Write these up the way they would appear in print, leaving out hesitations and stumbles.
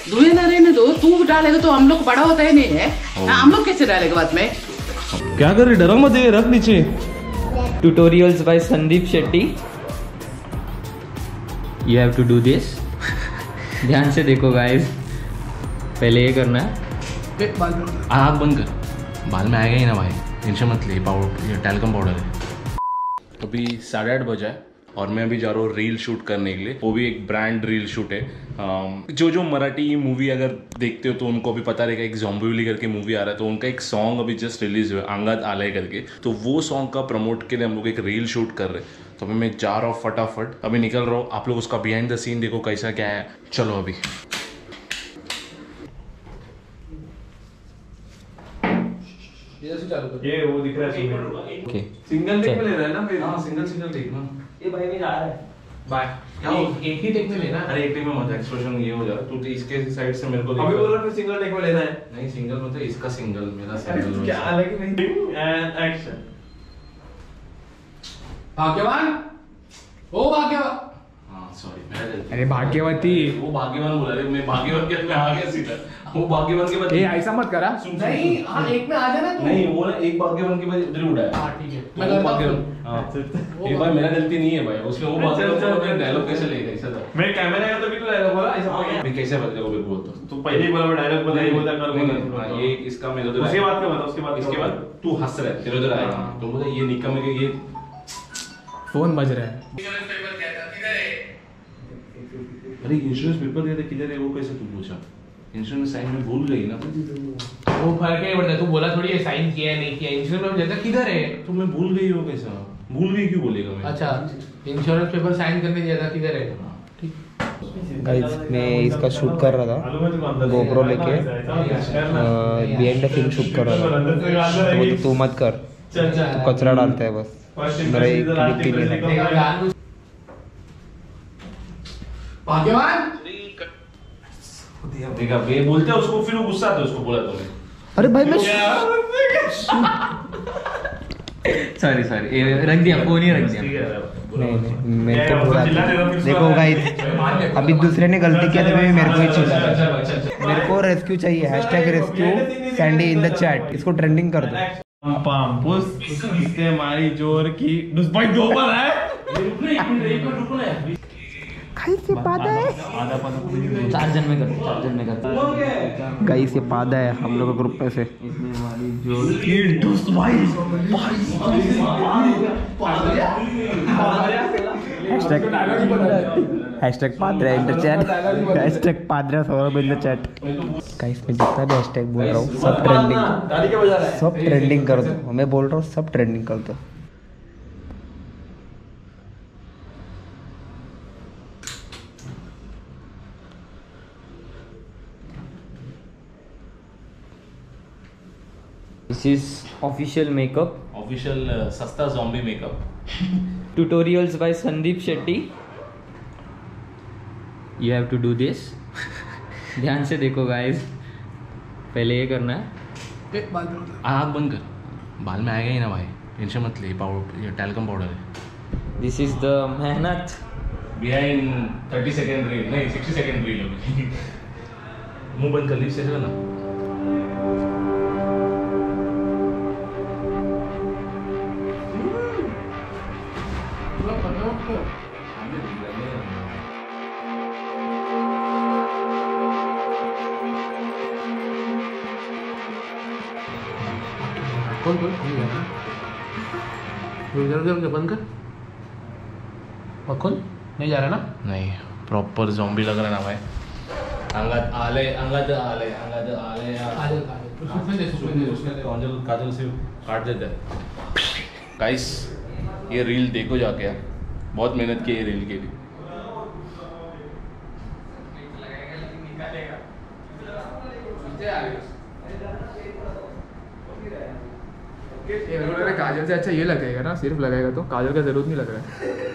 धुए ना रहने दो, तू डालेगा तो हम लोग बड़ा होता ही नहीं है, हम लोग कैसे डालेगा बाद में? क्या कर रही, डरो मत, ये रख नीचे। Tutorials by Sandeep Shetty. You have to do this. ध्यान से देखो गाइस, पहले ये करना है। आँख बंद कर, बाल में आएगा ही ना भाई, टेंशन मत ले। पाउडर, ये टैल्कम पाउडर है। अभी 8:30 बजा है और मैं अभी जा रहा हूँ रील शूट करने के लिए। वो भी एक ब्रांड रील शूट है। जो मराठी मूवी अगर देखते हो तो उनको भी पता रहेगा, एक ज़ॉम्बीविली करके मूवी आ रहा है, तो उनका एक सॉन्ग अभी जस्ट रिलीज हुआ है, अंगद आलय करके। तो वो सॉन्ग का प्रमोट के लिए हम लोग एक रील शूट कर रहे हैं। तो अभी मैं जा रहा हूँ फटाफट, अभी निकल रहा हूँ। आप लोग उसका बिहाइंड द सीन देखो कैसा क्या है। चलो अभी ये वो दिख रहा है सिंगल टेक में ले रहा है ना फिर। हाँ सिंगल टेक ना। ये भाई भी जा रहा है बाय। एक ही टेक में लेना। अरे एक टेक में मत, एक्सप्रेशन ये हो जा रहा है। तू इसके साइड से मेरे को अभी बोल रहा फिर सिंगल टेक में लेना है। नहीं सिंगल मतलब इसका सिंगल, मेरा सिंगल। क्या अलग ही नहीं। And action. भाग्यवान, ओ भाग्यवान। हाँ सॉरी, मेरा गलती। अरे भाग्यवती, वो भाग्यवान बोला रे, मैं भाग्यवान के में आ गया सीधा। वो भाग्यवान के बाद ए ऐसा मत करा। नहीं, हाँ एक में आ जाना तू। नहीं वो ना एक भाग्यवान के बाद इधर उड़ा है। हाँ ठीक है, मैं भाग्यवान। हाँ ये भाई मेरा गलती नहीं है भाई, उसमें वो भाग्यवान का डायलॉग कैसे लेगा ऐसा था। मैं कैमरा है तो भी तो डायलॉग बोला ऐसा। मैं कैसे बदलेगा वो बोलता तू पहले ही बोला मैं डायलॉग बता ही बोलता कर। ये इसका मेरे उधर उसके बाद क्या बता, उसके बाद इसके बाद तू हंस रहा है, तेरे उधर आएगा तो बोला ये निकम है कि ये फोन बज रहा है। अरे इंश्योरेंस पेपर दिया था किधर है, वो कैसे तू पूछा? इंश्योरेंस साइन में भूल गई ना। वो फर्क नहीं पड़ता, तू बोला थोड़ी है साइन किया नहीं किया। इंश्योरेंस पेपर किधर है? तो मैं भूल गई हो कैसा? भूल गई क्यों बोलेगा मैं? अच्छा, इंश्योरेंस पेपर साइन करने दिया था, किधर है? ठीक। गाइस मैं इसका शूट कर रहा था गोप्रो लेके, बिहाइंड द सीन शूट कर रहा था। तो तू मत कर, तू कचरा डालता है बस, मेरा एक क्लिप भी नहीं था। भाग्यवान देखा ये बोलते हैं उसको, फिर वो गुस्सा आता है उसको बोला तो मैं। अरे भाई मैं सॉरी रख दिया, फोन ही रख दिया। नहीं मेरे को बुरा देखो गाइस, अभी दूसरे ने गलती किया तो मेरे को ही चिल्ला। मेरे को रेस्क्यू चाहिए, #rescue Sandy in the chat, इसको ट्रेंडिंग कर दो। पाम्पुस इसके मारी जोर की भाई 2 बार है। गाइस ये पादा है, 4 जन में करते गाइस ये पादा है हम लोग ग्रुप में से। Hashtag Padra in the chat, hashtag Padra Saurabh in the chat. Guys मैं जितना भी हैशटैग बोल रहा हूँ सब ट्रेंडिंग कर दो। मैं बोल रहा हूँ सब ट्रेंडिंग कर दो। This is official makeup. Official सस्ता zombie makeup. Tutorials by Sandeep Shetty. You have to do this. ध्यान से देखो गाइस, पहले ये करना है। आँख बंद कर, बाल में आएगा ही ना भाई, टेंशन मत ले। पाउडर, ये टैल्कम पाउडर है। This is the मेहनत बिहाइंड 30 सेकेंड रील, नहीं 60 सेकेंड रील अभी। मुंह बंद कर, लिप से ना। कौन बंद कर। और कौन नहीं जा रहा ना? नहीं प्रॉपर ज़ॉम्बी लग रहा है ना भाई। अंगद आले काजल से काट देता है। गाइस ये रील देखो जाके यार, बहुत मेहनत की है रील के लिए। काजल से अच्छा ये लगेगा ना, सिर्फ लगेगा तो काजल का जरूरत नहीं लग रहा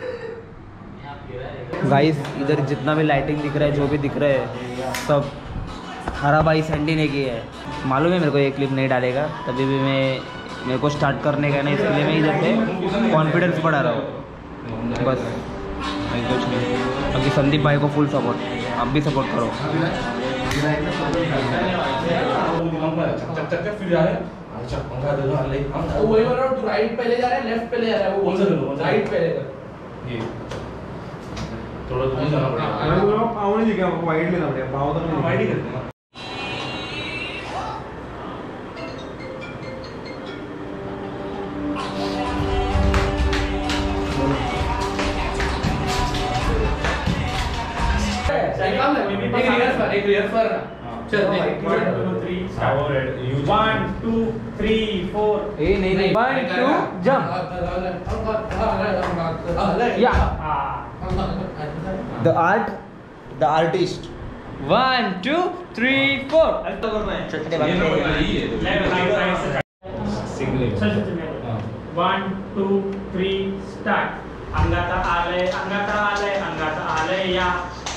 है। गाइस इधर जितना भी लाइटिंग दिख रहा है, जो भी दिख रहा है, सब हरा भाई सैंडी ने किया है। मालूम है मेरे को ये क्लिप नहीं डालेगा, तभी भी मेरे को स्टार्ट करने का नहीं, इसके लिए मैं इधर से कॉन्फिडेंस बढ़ा रहा हूँ बस, कुछ नहीं। बाकी संदीप भाई को फुल सपोर्ट, आप भी सपोर्ट करो। फिर जा रहे हैं। अच्छा पंखा दे दो ले। तो वही बोल रहा हूँ, तू राइट पहले जा रहा है लेफ्ट पहले जा रहा है, वो कौन सा ले लो? राइट पहले कर। ये थोड़ा दूर जाना पड़ेगा। मैं बोल रहा हूँ पाव नहीं दिखा, हमको वाइड लेना पड़ेगा। पाव तो नहीं वाइड ही करते हैं ना। एक रिवर्स पर चल 1 2 3 स्टार्ट। 1 2 3 4 ए नहीं 1 2 जंप या द आर्टिस्ट 1 2 3 4 चलते चल 1 2 3 स्टार्ट। अंगाता आले या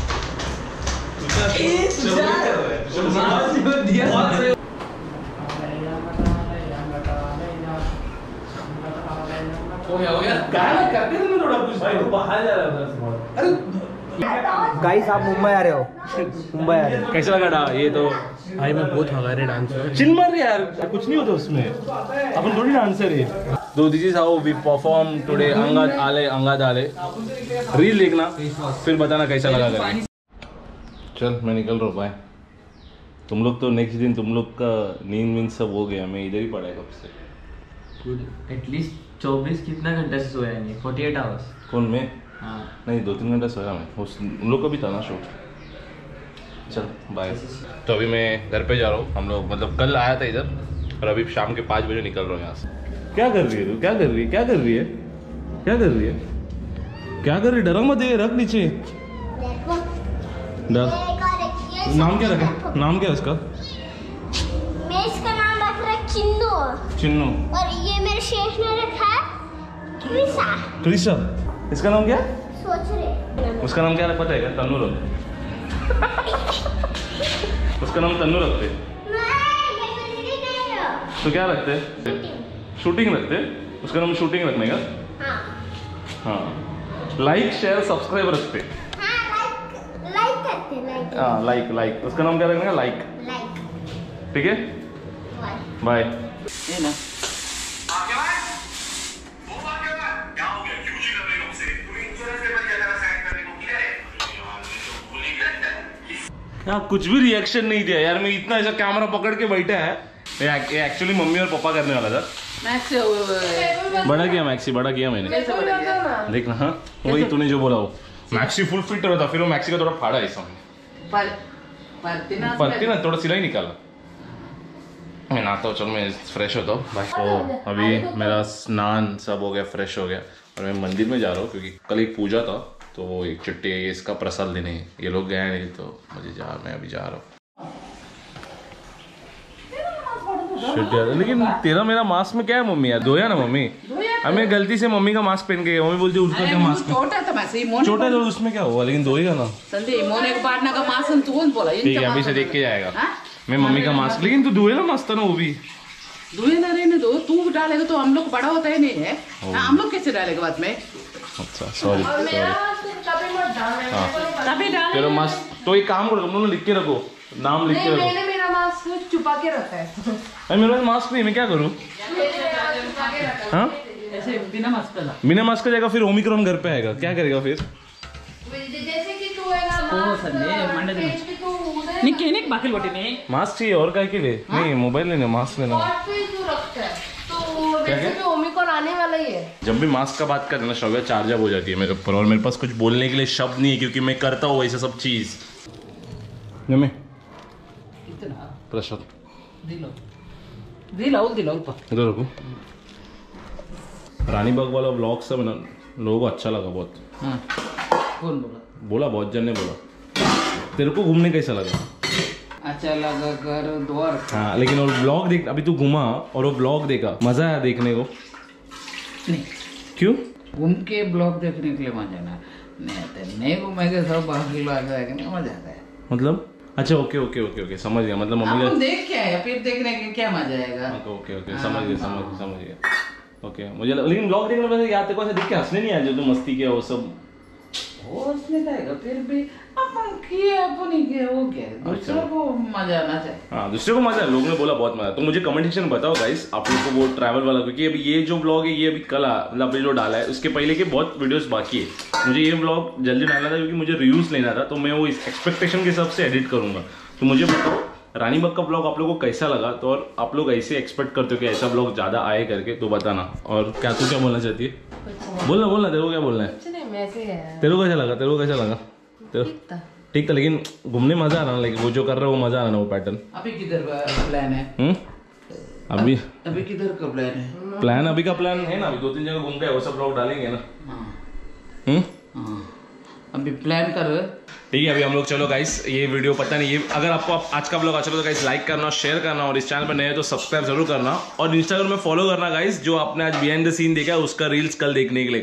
हो गया गाना करते थे थोड़ा कुछ भाई, तो बाहर जा रहा था। अरे गाइस आप मुंबई आ रहे हो, मुंबई आ रहे हो। कैसा लगा डा ये तो? भाई मैं बहुत हगारे डांसर। चिल मार यार, कुछ नहीं होता उसमें, अपन थोड़ी डांसर है। तो this is how we perform today. अंगात आले रील देखना, फिर बताना कैसा लगा करके। चल मैं निकल रहा हूँ, बाय। तुम लोग तो नेक्स्ट दिन तुम लोग का नींद सब हो गया, मैं इधर ही पड़ा है कब से। गुड एटलीस्ट 24 कितना घंटा से सोया नहीं? 48 आवर्स। कौन मैं? हाँ नहीं 2-3 घंटा सोया मैं। उन लोग का भी था ना शो। चल बाय। तो अभी मैं घर पे जा रहा हूँ। हम लोग मतलब कल आया था इधर, और अभी शाम के 5 बजे निकल रहा हूँ यहाँ से। क्या कर रही है तू? क्या कर रही है? क्या कर रही है? क्या कर रही है? क्या कर रही है? डरा मत, रख नीचे। नाम क्या रखा? नाम क्या है उसका? मैं इसका नाम रख रहा चिन्नू। चिन्नू। और ये मेरे शेष ने रखा है ट्रिसा। ट्रिसा। इसका नाम क्या है? सोच रहे उसका नाम क्या रख पता है क्या? तन्नू रख। उसका नाम तन्नू रखते। तो क्या रखते? शूटिंग रखते। उसका नाम शूटिंग रखने का। हाँ लाइक शेयर सब्सक्राइब रखते। हाँ लाइक। उसका नाम क्या रखने का? लाइक। ठीक है बाय। क्या कुछ भी रिएक्शन नहीं दिया यार। मैं इतना ऐसा कैमरा पकड़ के बैठा है। ये एक्चुअली मम्मी और पापा करने वाला था। बड़ा किया मैक्सी, बड़ा किया मैंने। देखना हाँ वही तूने जो बोला वो मैक्सी फुल फिट रहा था, फिर वो मैक्सी का थोड़ा फाड़ा है सामने। पलती ना थोड़ा सिलाई निकाला। मैं नहाता हूँ, चल मैं फ्रेश होता हूँ भाई। तो अभी मेरा स्नान सब हो गया, फ्रेश हो गया, और मैं मंदिर में जा रहा हूँ क्योंकि कल एक पूजा था, तो वो एक चिट्ठी है इसका प्रसाद देने। ये लोग गए नहीं तो मैं अभी जा रहा हूँ। लेकिन तेरा मेरा मास्क में क्या है मम्मी? यार धोया ना मम्मी? मैं गलती से मम्मी का मास्क पहन के गया। मम्मी बोलती उसका क्या मास्क? छोटा है तो उसमें क्या हुआ, लेकिन धोएगा ना। ठीक है अभी से देख के जाएगा। मैं मम्मी का मास्क, लेकिन तू धोए ना मास्क था ना वो भी। धोए ना रहने दो, तू डालेगा तो हम लोग बड़ा होता है नहीं है, हम लोग कैसे डालेगा बाद में? अच्छा सॉरी। तेरा मास्क तो एक काम करो, तुम लोग लिख के रखो, नाम लिख के रखो। मैंने मेरा मास्क छुपा के रखा है। मेरे पास मास्क नहीं, मैं क्या करूँ? हाँ ऐसे बिना मास्क का। बिना मास्क का जाएगा, फिर ओमिक्रॉन घर पे आएगा, क्या करेगा फिर? जैसे कि तू मास्क चाहिए और क्या के लिए? नहीं मोबाइल लेना, मास्क लेना। ओमिक्रॉन आने वाला ही है। जब भी मास्क का बात करते ना श्रव्या चार्जअप हो जाती है मेरे ऊपर, और मेरे पास कुछ बोलने के लिए शब्द नहीं है क्योंकि मैं करता हूँ वैसे सब चीज। प्रसाद इधर रखो। रानी बाग वाला ब्लॉग सब ना लोगों को अच्छा लगा बहुत। कौन बोला बहुत जन ने बोला। तेरे को घूमने कैसा लगा? अच्छा लगा कर द्वार। हाँ लेकिन और ब्लॉग देख, अभी तू घूमा और वो ब्लॉग देखा, मजा आया देखने को? नहीं। क्यों? घूम के ब्लॉग देखने के लिए मजा ना नहीं आता है, नहीं घूमेंगे सब बाकी लोग मजा आता है। मतलब अच्छा ओके समझ गया। मतलब मम्मी हम देख के आए, फिर देखने के क्या मजा आएगा? ओके समझ गया। ओके मुझे लेकिन ब्लॉग देखने में याद को ऐसे देख के हंसने नहीं आया जो तू मस्ती किया वो सब होश नहीं रहेगा फिर भी अपन किए अपनी के वो क्या दूसरों को मजा आना चाहिए। हाँ दूसरे को मजा है, लोगों ने बोला बहुत मजा। तो मुझे कमेंट सेक्शन में बताओ गाइस आप लोग को वो ट्रैवल वाला, क्योंकि अभी ये जो ब्लॉग है ये अभी कल मतलब अभी जो डाला है उसके पहले के बहुत वीडियोस बाकी है। मुझे ये ब्लॉग जल्दी डालना था क्योंकि मुझे रिव्यूज लेना था, तो मैं वो इस एक्सपेक्टेशन के हिसाब से एडिट करूंगा। तो मुझे बताओ रानी बाग का ब्लॉग आप लोगों को कैसा लगा, तो और आप लोग ऐसे एक्सपेक्ट करते हो कि ऐसा ब्लॉग ज्यादा आए करके, तो बताना। और क्या तू क्या बोलना चाहती है? बोलना तेरे को क्या बोलना है? तेरे को कैसा लगा? तेरे को कैसा लगा? ठीक था, लेकिन घूमने मजा आ रहा ना, लेकिन वो जो कर रहा है वो मजा आ रहा ना, वो पैटर्न। अभी किधर प्लान है? अभी किधर का प्लान है? प्लान अभी का प्लान है ना, अभी 2-3 जगह घूम के वो सब ब्लॉग डालेंगे ना। हाँ अभी प्लान कर रहे। ठीक है, अभी हम लोग चलो गाइस, ये वीडियो पता नहीं ये अगर आपको आज का ब्लॉग अच्छा लगा तो गाइस लाइक करना, शेयर करना, और इस चैनल पर नए हो तो सब्सक्राइब जरूर करना, और इंस्टाग्राम में फॉलो करना गाइस। जो आपने आज बिहाइंड द सीन देखा है उसका रील्स कल देखने के लिए।